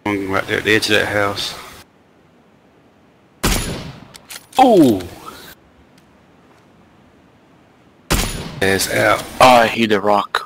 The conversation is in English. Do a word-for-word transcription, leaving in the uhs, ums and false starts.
One right there at the edge of that house. Ooh! Ass out. Oh, I hit a rock.